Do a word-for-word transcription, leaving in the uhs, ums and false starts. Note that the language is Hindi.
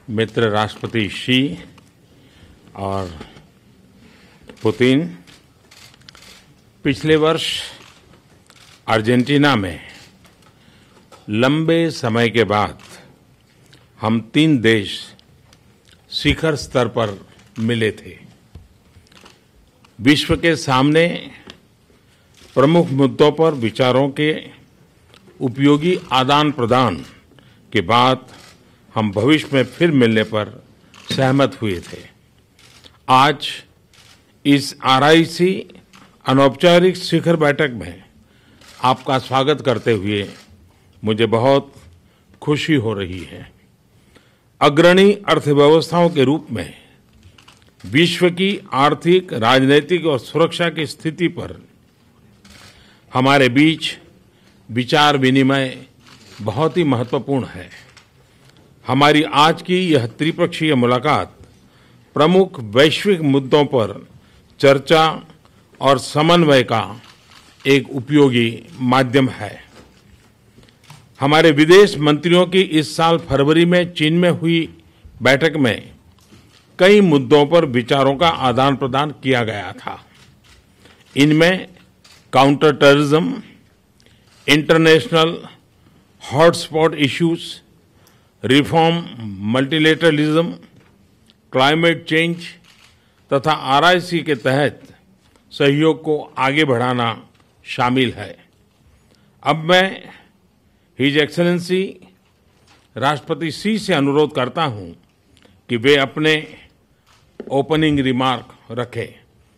मित्र राष्ट्रपति शी और पुतिन पिछले वर्ष अर्जेंटीना में लंबे समय के बाद हम तीन देश शिखर स्तर पर मिले थे। विश्व के सामने प्रमुख मुद्दों पर विचारों के उपयोगी आदान प्रदान के बाद हम भविष्य में फिर मिलने पर सहमत हुए थे। आज इस आर आई सी अनौपचारिक शिखर बैठक में आपका स्वागत करते हुए मुझे बहुत खुशी हो रही है। अग्रणी अर्थव्यवस्थाओं के रूप में विश्व की आर्थिक, राजनीतिक और सुरक्षा की स्थिति पर हमारे बीच विचार विनिमय बहुत ही महत्वपूर्ण है। हमारी आज की यह त्रिपक्षीय मुलाकात प्रमुख वैश्विक मुद्दों पर चर्चा और समन्वय का एक उपयोगी माध्यम है। हमारे विदेश मंत्रियों की इस साल फरवरी में चीन में हुई बैठक में कई मुद्दों पर विचारों का आदान प्रदान किया गया था। इनमें counter terrorism, international hotspot issues, reform, multilateralism, climate change तथा आर आई सी के तहत सहयोग को आगे बढ़ाना शामिल है। अब मैं हिज एक्सेलेंसी राष्ट्रपति शी से अनुरोध करता हूं कि वे अपने ओपनिंग रिमार्क रखें।